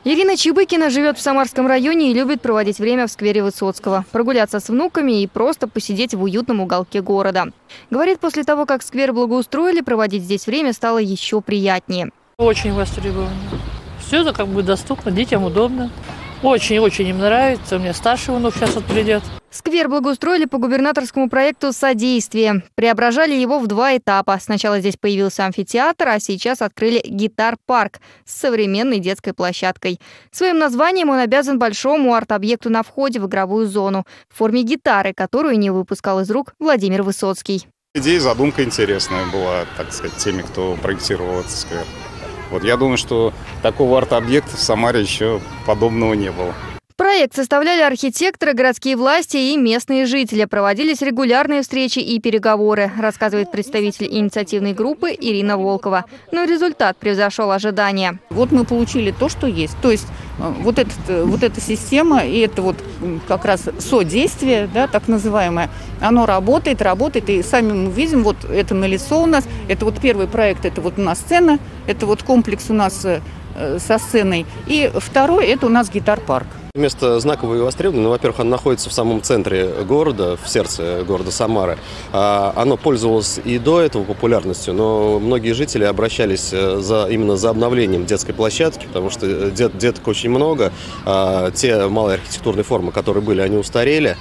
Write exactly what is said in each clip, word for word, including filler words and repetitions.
Ирина Чебыкина живет в Самарском районе и любит проводить время в сквере Высоцкого, прогуляться с внуками и просто посидеть в уютном уголке города. Говорит, после того, как сквер благоустроили, проводить здесь время стало еще приятнее. Очень востребовано. Все это как бы доступно, детям удобно. Очень-очень им нравится. У меня старший внук сейчас вот придет. Сквер благоустроили по губернаторскому проекту «Содействие». Преображали его в два этапа. Сначала здесь появился амфитеатр, а сейчас открыли гитар-парк с современной детской площадкой. Своим названием он обязан большому арт-объекту на входе в игровую зону в форме гитары, которую не выпускал из рук Владимир Высоцкий. Идея, задумка интересная была, так сказать, теми, кто проектировал этот сквер. Вот я думаю, что такого арт-объекта в Самаре еще подобного не было. Проект составляли архитекторы, городские власти и местные жители. Проводились регулярные встречи и переговоры, рассказывает представитель инициативной группы Ирина Волкова. Но результат превзошел ожидания. Вот мы получили то, что есть. То есть вот, этот, вот эта система и это вот как раз содействие, да, так называемое, оно работает, работает. И сами мы видим, вот это налицо у нас. Это вот первый проект, это вот у нас сцена, это вот комплекс у нас со сценой. И второй, это у нас гитар-парк. Место знаковое и востребованное. Ну, во-первых, оно находится в самом центре города, в сердце города Самары. Оно пользовалось и до этого популярностью, но многие жители обращались за, именно за обновлением детской площадки, потому что дет, деток очень много. Те малые архитектурные формы, которые были, они устарели.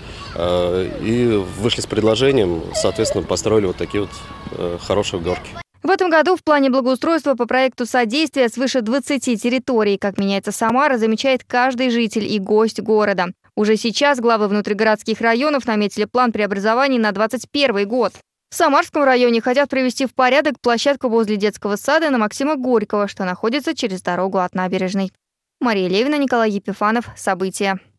И вышли с предложением, соответственно, построили вот такие вот хорошие горки. В этом году в плане благоустройства по проекту «Содействие» свыше двадцати территорий. Как меняется Самара, замечает каждый житель и гость города. Уже сейчас главы внутригородских районов наметили план преобразований на двадцать первый год. В Самарском районе хотят привести в порядок площадку возле детского сада на Максима Горького, что находится через дорогу от набережной. Мария Левина, Николай Епифанов. События.